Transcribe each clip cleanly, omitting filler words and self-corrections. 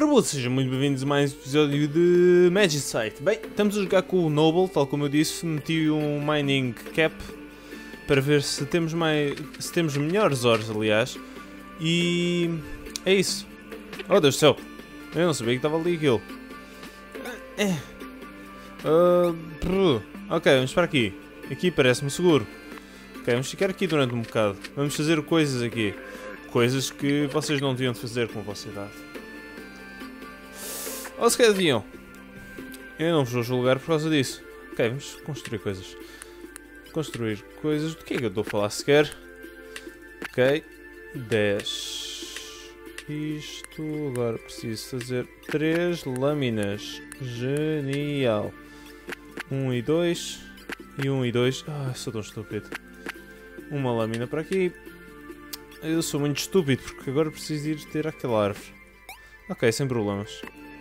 Ora boa, sejam muito bem-vindos a mais um episódio de Magicite. Bem, estamos a jogar com o Noble, tal como eu disse, meti um Mining Cap para ver se temos melhores ores, aliás. E é isso. Oh Deus do céu, eu não sabia que estava ali aquilo. Ok, vamos para aqui. Aqui parece-me seguro. Ok, vamos ficar aqui durante um bocado. Vamos fazer coisas aqui. Coisas que vocês não deviam fazer com a vossa idade. Ou se calhar deviam. Eu não vos vou julgar por causa disso. Ok, vamos construir coisas. Construir coisas. Do que é que eu estou a falar sequer? Ok. 10. Isto. Agora preciso fazer 3 lâminas. Genial. 1 e 2. E 1 e 2. Ah, sou tão estúpido. Uma lâmina para aqui. Eu sou muito estúpido porque agora preciso ir ter aquela árvore. Ok, sem problemas.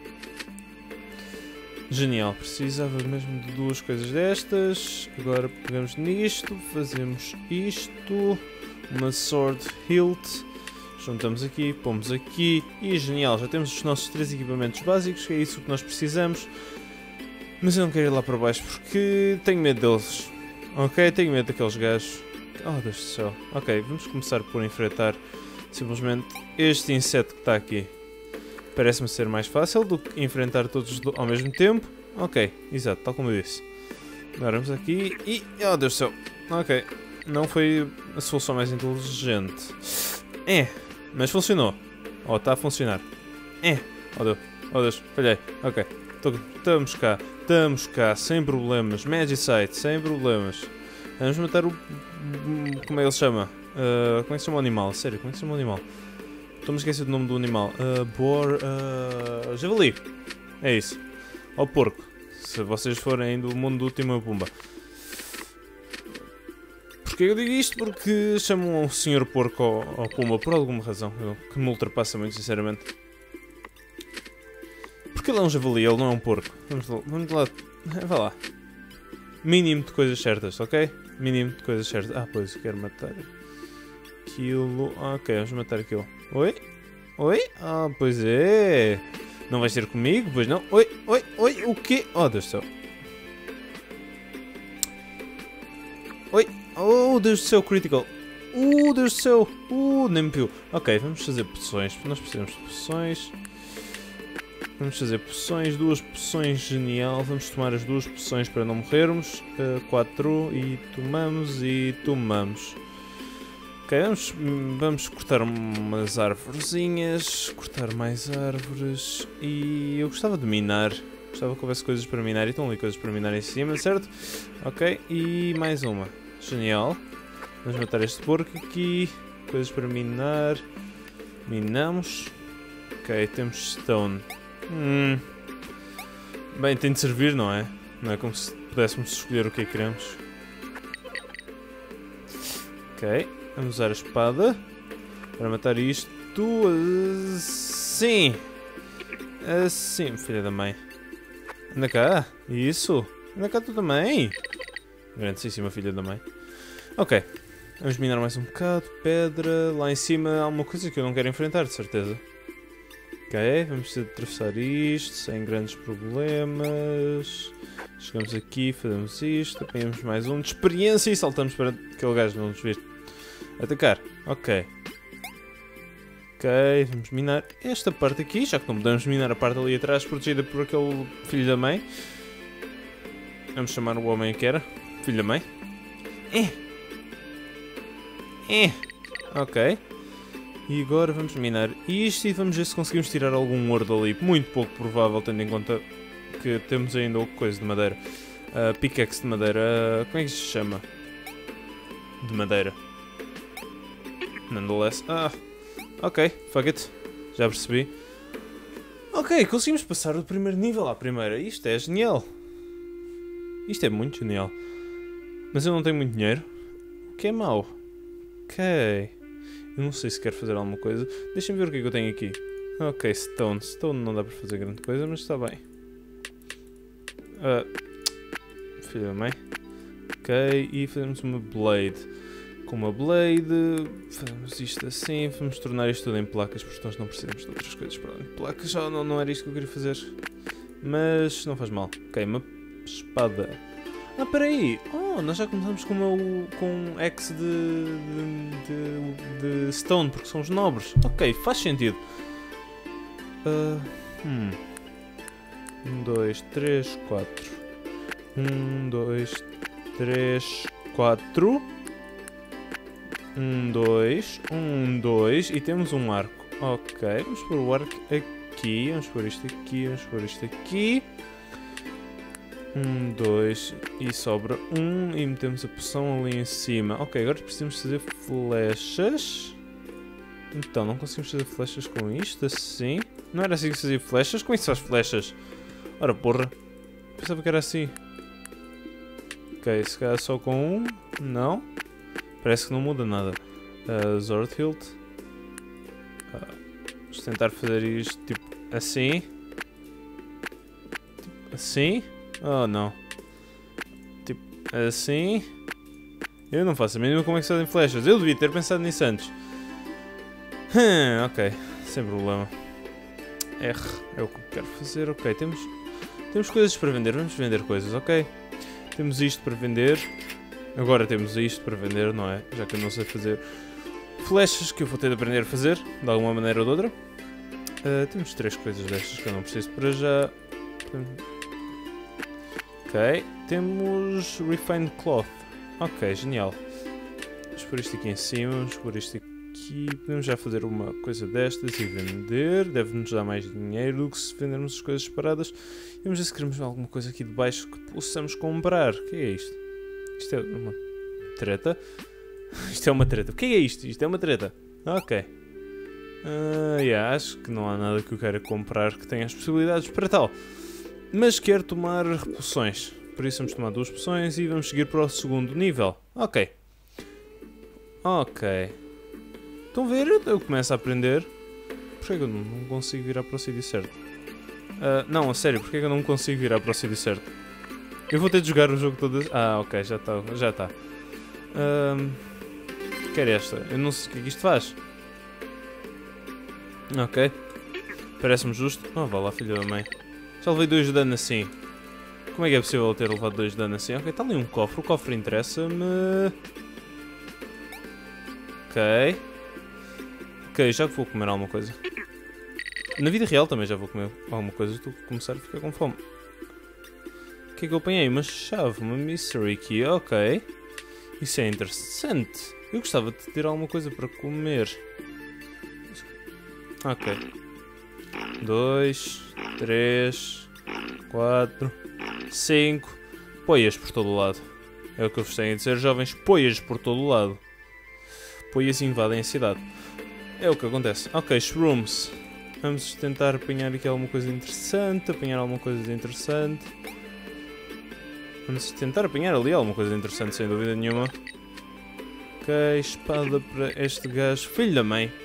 Genial, precisava mesmo de duas coisas destas. Agora pegamos nisto, fazemos isto. Uma sword hilt. Juntamos aqui, pomos aqui. E genial, já temos os nossos 3 equipamentos básicos, que é isso que nós precisamos. Mas eu não quero ir lá para baixo porque tenho medo deles. Ok, tenho medo daqueles gajos. Oh Deus do céu. Ok, vamos começar por enfrentar simplesmente este inseto que está aqui. Parece-me ser mais fácil do que enfrentar todos ao mesmo tempo. Ok, exato, tal como eu disse. Agora vamos aqui e... oh Deus do céu. Ok, não foi a solução mais inteligente. Mas funcionou. Oh, está a funcionar. Oh Deus, falhei. Ok, estamos cá, sem problemas. Magicite, sem problemas. Vamos matar o... como é que ele se chama? Como é que se chama o animal? Sério, como é que se chama o animal? Estou-me a esquecer do nome do animal. Javali. É isso. Ou porco. Se vocês forem do mundo do Timão e Pumba. Porquê eu digo isto? Porque chamam o senhor porco ao Pumba por alguma razão. Que me ultrapassa muito, sinceramente. Porque ele é um javali, ele não é um porco. Vamos lá. Vá lá. Mínimo de coisas certas, ok? Mínimo de coisas certas. Ah, pois, eu quero matar aquilo. Ok, vamos matar aquilo. Oi? Ah, pois é. Não vais ter comigo? Pois não? Oi, o quê? Oh, Deus do céu. Oi, oh, Deus do céu, critical. Deus do céu. Nem me viu. Ok, vamos fazer poções. Nós precisamos de poções. Vamos fazer poções, 2 poções, genial. Vamos tomar as 2 poções para não morrermos. 4 e tomamos. Ok, vamos cortar umas arvorezinhas, cortar mais árvores e eu gostava de minar. Gostava que houvesse coisas para minar e estão ali coisas para minar em cima, certo? Ok, e mais uma. Genial. Vamos matar este porco aqui. Coisas para minar. Minamos. Ok, temos stone. Bem, tem de servir, não é? Não é como se pudéssemos escolher o que é que queremos. Ok, vamos usar a espada para matar isto assim. Assim, filha da mãe. Anda cá, isso. Anda cá tu também. Grandíssima filha da mãe. Ok, vamos minar mais um bocado. Pedra, lá em cima há uma coisa que eu não quero enfrentar, de certeza. Ok, vamos ter de atravessar isto sem grandes problemas. Chegamos aqui, fazemos isto, apanhamos mais um de experiência e saltamos para aquele gajo não nos vir atacar. Ok, vamos minar esta parte aqui, já que não podemos minar a parte ali atrás protegida por aquele filho da mãe. Vamos chamar o homem que era filho da mãe. Ok. E agora vamos minar isto e vamos ver se conseguimos tirar algum ouro dali. Muito pouco provável, tendo em conta que temos ainda coisa de madeira. Pickaxe de madeira. Como é que se chama? De madeira. Nonetheless. Ok, fuck it. Já percebi. Ok, conseguimos passar do primeiro nível à primeira. Isto é genial. Isto é muito genial. Mas eu não tenho muito dinheiro. O que é mau. Ok. Eu não sei se quero fazer alguma coisa. Deixa-me ver o que é que eu tenho aqui. Ok, stone. Stone não dá para fazer grande coisa, mas está bem. Filha da mãe. Ok, e fazemos uma blade. com uma blade. Fazemos isto assim. Vamos tornar isto tudo em placas, porque nós não precisamos de outras coisas para além de placas. Já não era isto que eu queria fazer. Mas não faz mal. Ok, uma espada. Ah, peraí! Oh, nós já começamos com um X de stone, porque somos nobres. Ok, faz sentido. 1, 2, 3, 4. 1, 2, 3, 4. 1, 2. 1, 2. E temos um arco. Ok, vamos pôr o arco aqui. Vamos pôr isto aqui. Vamos pôr isto aqui. 1, 2. E sobra 1. E metemos a poção ali em cima. Ok, agora precisamos fazer flechas. Então, não conseguimos fazer flechas com isto assim. Não era assim que se fazia flechas? Como é que se faz flechas? Ora, porra. Pensava que era assim. Ok, se calhar só com um. Não. Parece que não muda nada. Sword Hilt. Vamos tentar fazer isto tipo assim. Tipo assim. Oh, não. Tipo assim. Eu não faço a mínima como é que se fazem flechas. Eu devia ter pensado nisso antes. Ok, sem problema. R é o que eu quero fazer. Ok, temos coisas para vender. Vamos vender coisas, ok? Temos isto para vender. Agora temos isto para vender, não é? Já que eu não sei fazer flechas, que eu vou ter de aprender a fazer, de alguma maneira ou de outra. Temos 3 coisas destas que eu não preciso para já. Ok, temos Refined Cloth. Ok, genial. Vamos pôr isto aqui em cima, vamos pôr isto aqui. Podemos já fazer uma coisa destas e vender. Deve-nos dar mais dinheiro do que se vendermos as coisas separadas. E vamos ver se queremos alguma coisa aqui de baixo que possamos comprar. O que é isto? Isto é uma treta. Isto é uma treta. O que é isto? Isto é uma treta. Ok. Acho que não há nada que eu queira comprar que tenha as possibilidades para tal. Mas quero tomar poções. Por isso vamos tomar 2 poções e vamos seguir para o segundo nível. Ok. Ok. Estão a ver? Eu começo a aprender. Porquê que eu não consigo virar para o sítio certo? Não, a sério, porquê que eu não consigo virar para o sítio certo? Eu vou ter de jogar o jogo todo... ok, já está. Quero esta. Eu não sei o que é que isto faz. Ok. Parece-me justo. Oh, vá lá, filha da mãe. Já levei 2 de dano assim. Como é que é possível ter levado 2 de dano assim? Ok, está ali um cofre. O cofre interessa-me. Ok. Ok, já vou comer alguma coisa. Na vida real também já vou comer alguma coisa. Estou a começar a ficar com fome. O que é que eu apanhei? Uma chave, uma mystery key. Ok. Isso é interessante. Eu gostava de ter alguma coisa para comer. Ok. 2, 3, 4, 5. Poias por todo o lado. É o que eu vos tenho a dizer, jovens. Poias por todo o lado. Poias invadem a cidade. É o que acontece. Ok, shrooms. Vamos tentar apanhar aqui alguma coisa interessante. Vamos tentar apanhar ali alguma coisa interessante, sem dúvida nenhuma. Ok, espada para este gajo. Filho da mãe.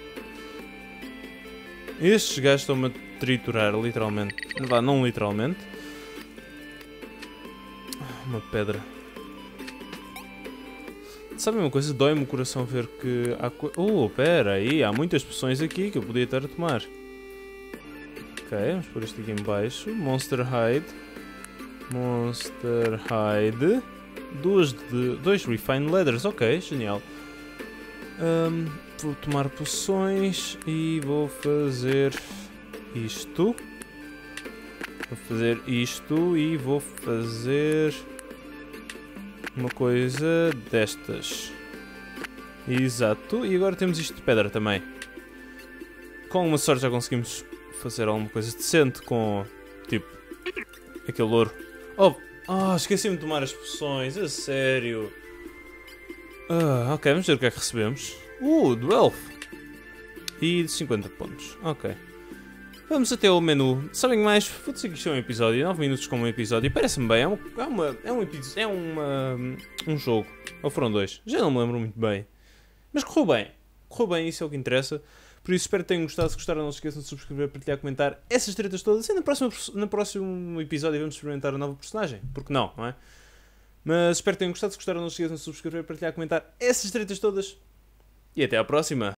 Estes gajos estão-me a triturar, literalmente. Vá, não literalmente. Uma pedra. Sabe uma coisa? Dói-me o coração ver que há pera aí, há muitas poções aqui que eu podia estar a tomar. Ok, vamos pôr isto aqui em baixo. Monster Hide. 2 Refined Leathers, ok, genial. Vou tomar poções e vou fazer isto. E vou fazer uma coisa destas. Exato. E agora temos isto de pedra também. Com alguma sorte já conseguimos fazer alguma coisa decente com, tipo, aquele ouro. Esqueci-me de tomar as poções, a sério. Ok, vamos ver o que é que recebemos. Do Elf. E de 50 pontos. Ok. Vamos até ao menu. Sabem mais? Vou dizer que isto é um episódio. 9 minutos com um episódio. Parece-me bem. Um jogo. Ou foram 2. Já não me lembro muito bem. Mas correu bem. Correu bem, isso é o que interessa. Por isso espero que tenham gostado. Se gostaram, não se esqueçam de subscrever, partilhar, comentar essas tretas todas. E no próximo episódio vamos experimentar a nova personagem. Porque não é? Mas espero que tenham gostado. Se gostaram, não se esqueçam de subscrever, partilhar, comentar essas tretas todas. E até à próxima!